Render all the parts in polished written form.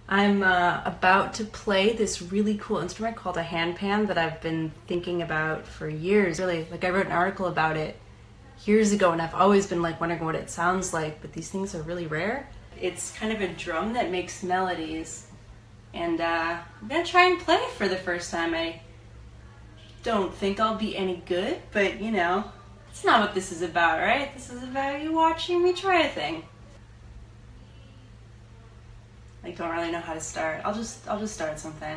I'm about to play this really cool instrument called a handpan that I've been thinking about for years. Really, like I wrote an article about it years ago and I've always been like wondering what it sounds like, but these things are really rare. It's kind of a drum that makes melodies and I'm gonna try and play for the first time. I don't think I'll be any good, but you know, it's not what this is about, right? This is about you watching me try a thing. Like, don't really know how to start. I'll just start something.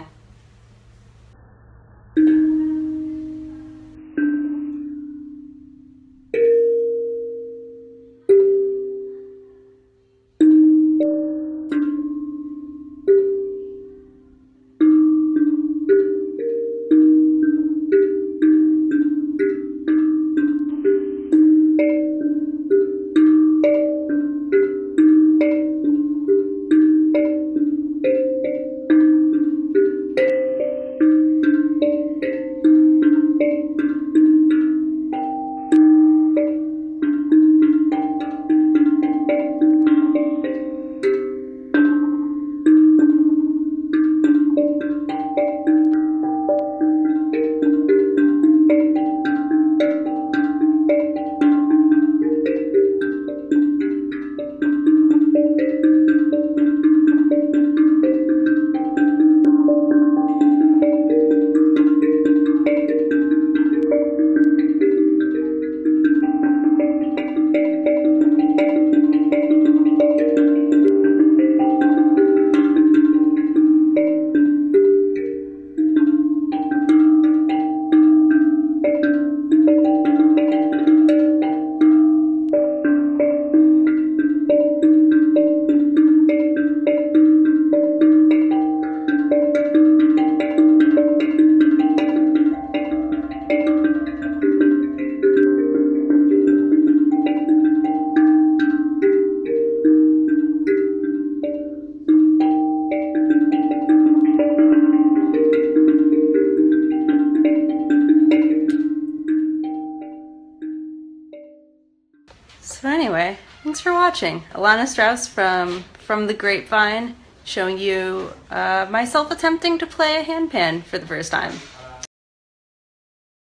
So anyway, thanks for watching. Alana Strauss from The Grapevine, showing you myself attempting to play a handpan for the first time.